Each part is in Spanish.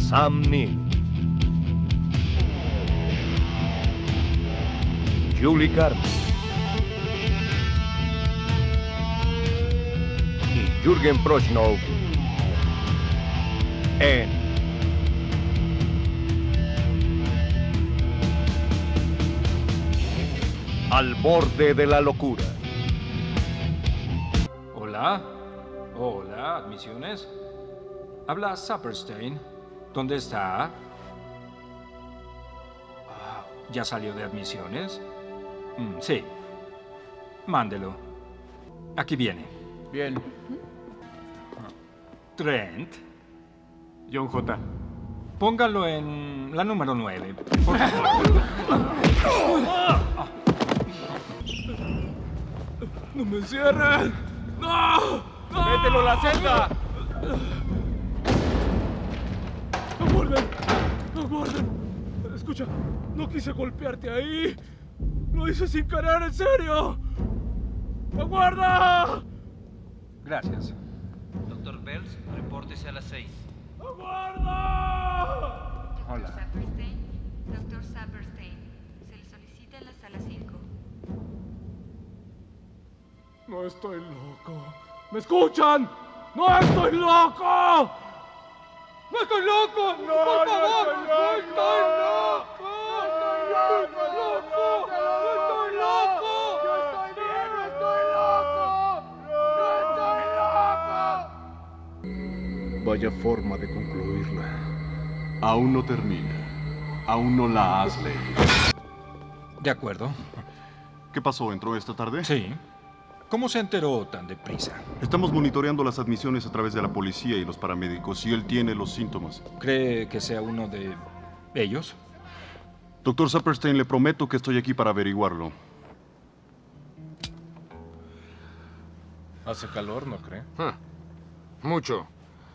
Sam Neill, Julie Carmen y Jürgen Prochnow en Al borde de la locura. Hola. Hola, admisiones. Habla Saperstein. ¿Dónde está? ¿Ya salió de admisiones? Sí. Mándelo. Aquí viene. Bien. Trent. John J. Póngalo en la número 9. Por favor. ¡No me cierren! ¡No! ¡Mételo a la celda! ¡Aguarden! ¡Aguarden! Escucha, no quise golpearte ahí. Lo hice sin querer, en serio. ¡Aguarda! Gracias. Doctor Bells, repórtese a las 6. ¡Aguarda! Hola. Doctor Saperstein, se le solicita en la sala 5. No estoy loco. ¿Me escuchan? ¡No estoy loco! ¡No estoy loco! ¡No, por favor! ¡No estoy loco! ¡No estoy loco! ¡No estoy loco! ¡Yo estoy bien! ¡No estoy loco! ¡No estoy loco! Vaya forma de concluirla. Aún no termina. Aún no la has leído. De acuerdo. ¿Qué pasó? ¿Entró esta tarde? Sí. ¿Cómo se enteró tan deprisa? Estamos monitoreando las admisiones a través de la policía y los paramédicos y él tiene los síntomas. ¿Cree que sea uno de ellos? Doctor Saperstein, le prometo que estoy aquí para averiguarlo. Hace calor, ¿no cree? Mucho.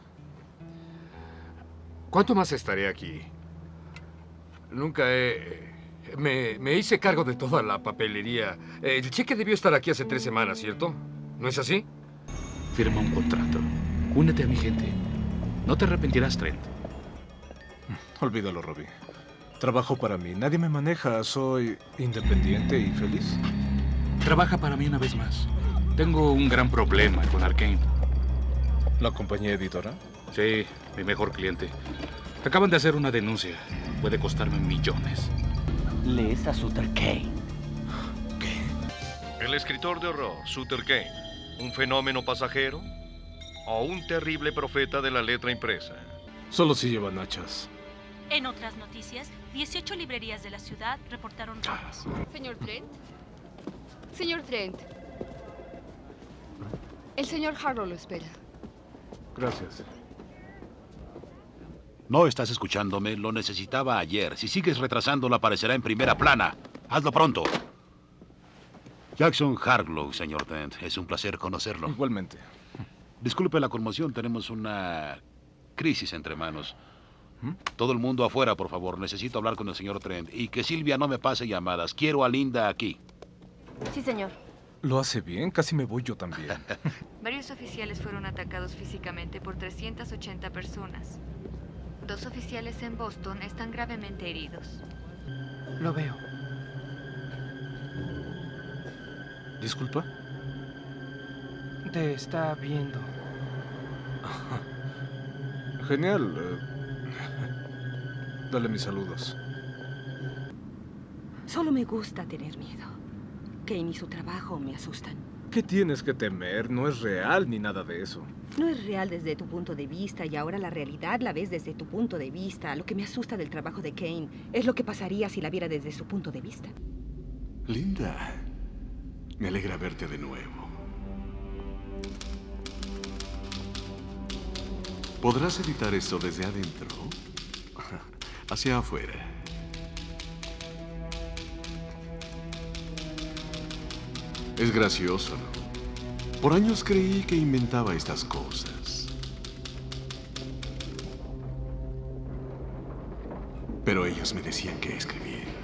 ¿Cuánto más estaré aquí? Nunca he... Me hice cargo de toda la papelería. El cheque debió estar aquí hace 3 semanas, ¿cierto? ¿No es así? Firma un contrato. Únete a mi gente. No te arrepentirás, Trent. Olvídalo, Robbie. Trabajo para mí. Nadie me maneja. Soy independiente y feliz. Trabaja para mí una vez más. Tengo un gran problema con Arcane. ¿La compañía editora? Sí, mi mejor cliente. Acaban de hacer una denuncia. Puede costarme millones. Lees a Sutter Kane. El escritor de horror, Sutter Kane, un fenómeno pasajero o un terrible profeta de la letra impresa. Solo si llevan hachas. En otras noticias, 18 librerías de la ciudad reportaron robos. Señor Trent. Señor Trent. El señor Harlow lo espera. Gracias. No estás escuchándome. Lo necesitaba ayer. Si sigues retrasándolo, aparecerá en primera plana. Hazlo pronto. Jackson Harlow, señor Trent. Es un placer conocerlo. Igualmente. Disculpe la conmoción. Tenemos una crisis entre manos. Todo el mundo afuera, por favor. Necesito hablar con el señor Trent. Y que Silvia no me pase llamadas. Quiero a Linda aquí. Sí, señor. Lo hace bien. Casi me voy yo también. Varios oficiales fueron atacados físicamente por 380 personas. 2 oficiales en Boston están gravemente heridos. Lo veo. ¿Disculpa? Te está viendo. Genial. Dale mis saludos. Solo me gusta tener miedo. Kane y su trabajo me asustan. ¿Qué tienes que temer? No es real ni nada de eso. No es real desde tu punto de vista y ahora la realidad la ves desde tu punto de vista. Lo que me asusta del trabajo de Kane es lo que pasaría si la viera desde su punto de vista. Linda, me alegra verte de nuevo. ¿Podrás editar esto desde adentro? Hacia afuera. Es gracioso, ¿no? Por años creí que inventaba estas cosas. Pero ellos me decían que escribía.